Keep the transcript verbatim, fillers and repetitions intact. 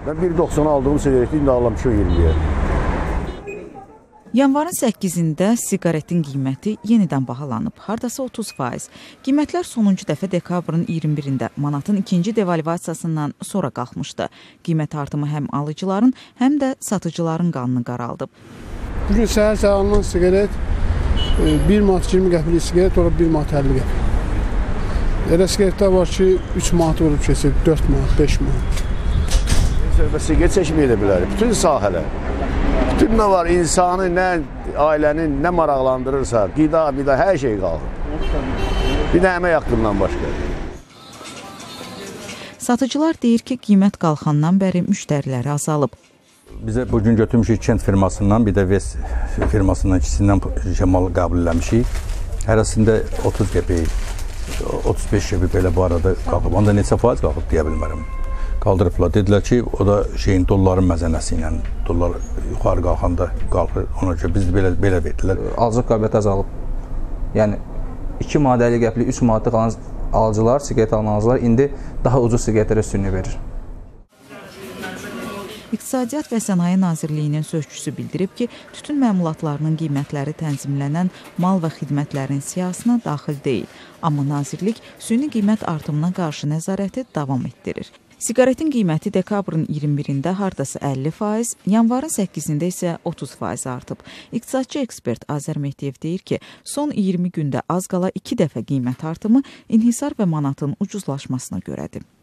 Ben bir doxsana aldığım sigareti indi almışam iyirmiyə. Yanvarın səkkizində siqaretin qiyməti yenidən bahalanıb, hardasa otuz faiz. Qiymətlər sonuncu dəfə dekabrın iyirmi birində manatın ikinci devalvasiyasından sonra qalxmışdı. Qiymət artımı həm alıcıların, həm də satıcıların qanını qaraldıb. Bugün səhər-səhər alınan sigaret bir manat iyirmi qəpiklik sigaret olub bir manat əlli qəpik. Elə sigaretlər var ki, üç manat olub keçir, dörd manat, beş manat. Sigaret çəkməyə də bilər. Bütün sahələr. Bütün nə var, insanı, nə ailəni, nə maraqlandırırsa, qida, vida, hər şey qalır. Bir də əmək haqqından başqa. Satıcılar deyir ki, qiymət qalxandan bəri müştəriləri azalıb. Bizə bugün götürmüşük Kent firmasından, bir də Vest firmasından ikisindən mal qəbul eləmişik. Hərəsində otuz qəpik, otuz beş qəpik belə bu arada qalxıb. Onda neçə faiz qalxıb deyə bilmərəm. Qaldırıblar. Dedilər ki, o da şeyin dolların məzənəsi, yəni dollar yuxarı qalxanda qalxır. Ona görə biz belə belə verdilər. Alıcı qabiliyyəti azalıb. Yəni iki manat əlli qəpiklik, üç manatlıq alan alıcılar, siqaret alan alıcılar indi daha ucuz siqaretlərə üstünlük verir. İqtisadiyyat və Sənaye Nazirliyinin sözçüsü bildirib ki, tütün məmulatlarının qiymətləri tənzimlənən mal və xidmətlərin siyahısına daxil deyil. Amma nazirlik süni qiymət artımına qarşı nəzarəti davam etdirir. Siqaretin qiyməti dekabrın iyirmi birində hardasa əlli faiz, yanvarın səkkizində isə otuz faiz artıb. İqtisadçı ekspert Azər Mehdiyev deyir ki, son iyirmi gündə az qala iki dəfə qiymət artımı inhisar və manatın ucuzlaşmasına görədir.